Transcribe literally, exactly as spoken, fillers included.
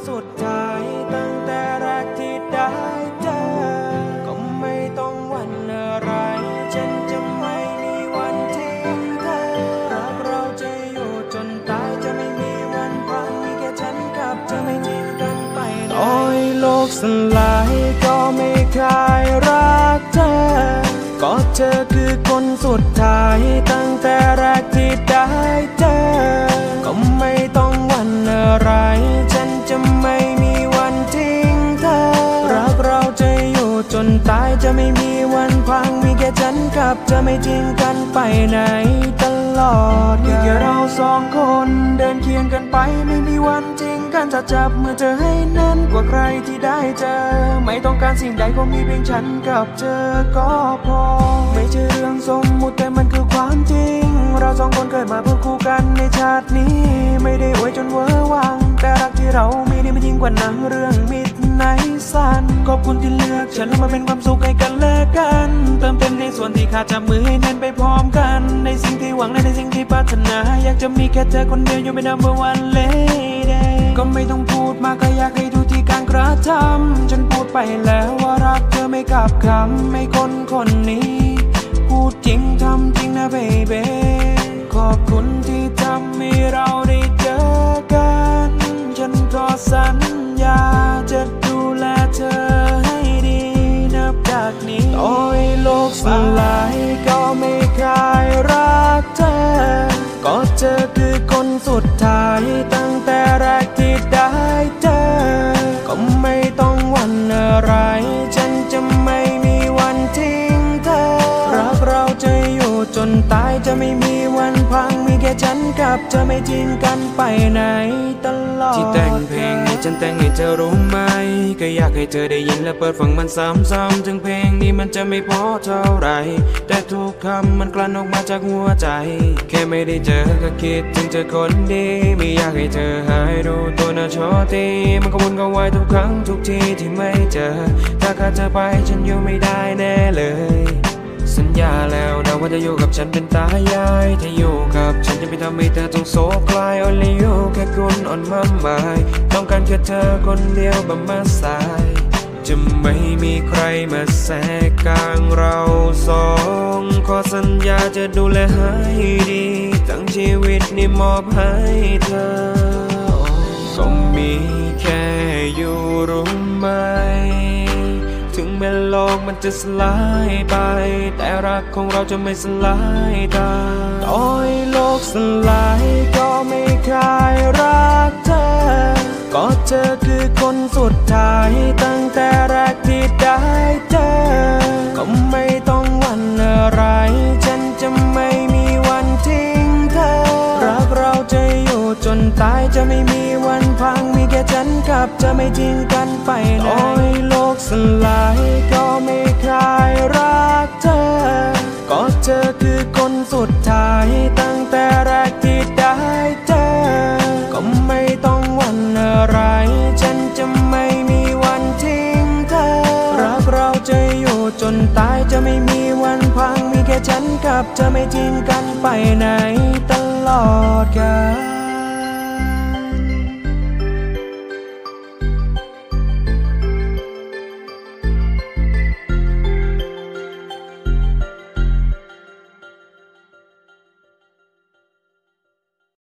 สุดท้ายตั้งแต่แรกที่ได้เจอก็ไม่ต้องหวั่นอะไรฉันจะไม่มีวันทิ้งเธอรักเราจะอยู่จนตายจะไม่มีวันพังมีแค่ฉันกับเธอไม่ทิ้งกันไปต่อให้โลกสลายก็ไม่เคยรักเธอก็เธอคือคนสุดท้ายตั้งแต่แรกที่ได้เจอก็ไม่ต้องหวั่นอะไรฉันจะไม่มีวันทิ้งเธอรักเราจะอยู่จนตายจะไม่มีวันพังมีแค่ฉันกับเธอไม่ทิ้งกันไปไหนตลอดมีแค่เราสองคนเดินเคียงกันไปไม่มีวันทิ้งกันจะจับมือเธอให้แน่นกว่าใครที่ได้เจอไม่ต้องการสิ่งใดก็มีเพียงฉันกับเธอก็พอไม่ใช่เรื่องสมมุติแต่มันคือความจริงเราสองคนเกิดมาเพื่อคู่กันในชาตินี้ไม่ได้อวยจนเวอร์วังแต่รักที่เรามีนี่ไม่ยิ่งกว่าหนังเรื่องมิดไนท์ซันขอบคุณที่เลือกฉันและมาเป็นความสุขให้กันและกันเติมเต็มในส่วนที่ขาดจับมือให้แน่นไปพร้อมกันในสิ่งที่หวังและในสิ่งที่ปรารถนาอยากจะมีแค่เธอคนเดียวอยู่เป็น number one lady ก็ไม่ต้องพูดมากก็อยากให้ดูที่การกระทำฉันพูดไปแล้วว่ารักเธอไม่กลับคำไม่คนคนนี้พูดจริงทำจริงนะ baby ขอบคุณที่ทำให้เราได้เจอกันฉันก็สัญญาจะดูแลเธอให้ดีนับจากนี้ต่อให้โลกสลายก็ไม่เคยรักเธอก็เธอคือคนสุดท้ายตั้งแต่แรกที่ได้เจอก็ไม่ต้องหวั่นอะไรฉันจะไม่มีวันทิ้งเธอรักเราจะอยู่จนตายจะไม่มีวันพังมีแค่ฉันกับเธอไม่ทิ้งกันไปไหนตลอดที่แต่งเพลงให้ฉันแต่งให้เธอรู้ไหมก็อยากให้เธอได้ยินและเปิดฟังมันซ้ำๆถึงเพลงนี้มันจะไม่พอเท่าไรแต่ทุกคำมันกลั่นออกมาจากหัวใจแค่ไม่ได้เจอก็คิดถึงเธอคนดีไม่อยากให้เธอหายรู้ตัวนะชอตีมันก็วนก็วายทุกครั้งทุกทีที่ไม่เจอถ้าขาดเธอไปฉันอยู่ไม่ได้แน่เลยสัญญาแล้วนะว่าจะอยู่กับฉันเป็นตายายถ้าอยู่กับฉันจะไม่ทำให้เธอต้องโศกคลาย only you แค่คุณอ่อนมาหมายต้องการแค่เธอคนเดียวบำมาสายจะไม่มีใครมาแทรกกลางเราสองขอสัญญาจะดูแลให้ดีทั้งชีวิตนี้มอบให้เธอก็มีแค่อยู่รู้ไหมถึงแม้โลกมันจะสลายไปแต่รักของเราจะไม่สลายตามต่อให้โลกสลายก็ไม่เคยรักเธอก็เธอคือคนสุดท้ายตั้งแต่แรกที่ได้เจอก็ไม่ต้องหวั่นอะไรฉันจะไม่มีวันทิ้งเธอรักเราจะอยู่จนตายจะไม่มีวันพังมีแค่ฉันกับเธอไม่ทิ้งกันไปไหนต่อให้โลกสลายก็ไม่เคยรักเธอก็เธอคือคนสุดท้ายตั้งแต่แรกที่ได้เจอก็ไม่ต้องหวั่นอะไรฉันจะไม่มีวันทิ้งเธอรักเราจะอยู่จนตายจะไม่มีวันพังมีแค่ฉันกับเธอไม่ทิ้งกันไปไหนตลอดกาล